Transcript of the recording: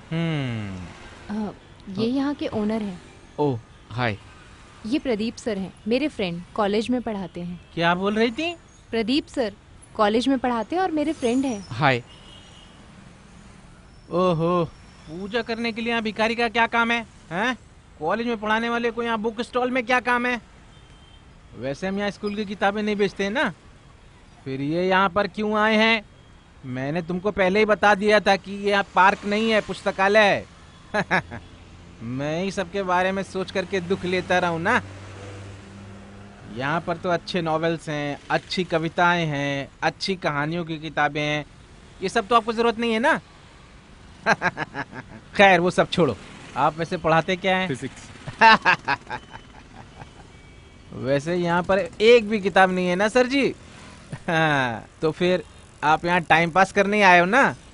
हम्म। ये यहाँ के ओनर हैं। ओह, हाय। ये प्रदीप सर हैं, मेरे फ्रेंड, कॉलेज में पढ़ाते हैं। क्या बोल रही थी? प्रदीप सर कॉलेज में पढ़ाते हैं और मेरे फ्रेंड हैं। हाय। ओहो, पूजा करने के लिए यहाँ भिखारी का क्या काम है? हैं? कॉलेज में पढ़ाने वाले को यहाँ बुक स्टॉल में क्या काम है? वैसे हम यहाँ स्कूल की किताबें नहीं बेचते हैं ना। फिर ये यहाँ पर क्यों आए हैं? मैंने तुमको पहले ही बता दिया था कि ये यहाँ पार्क नहीं है, पुस्तकालय है। मैं ही सबके बारे में सोच करके दुख लेता रहूं ना। यहाँ पर तो अच्छे नॉवेल्स हैं, अच्छी कविताएं हैं, अच्छी कहानियों की किताबें हैं। ये सब तो आपको जरूरत नहीं है ना। खैर वो सब छोड़ो। आप वैसे पढ़ाते क्या हैं? फिजिक्स। वैसे यहाँ पर एक भी किताब नहीं है ना सर जी। हाँ, तो फिर आप यहाँ टाइम पास करने आए हो ना।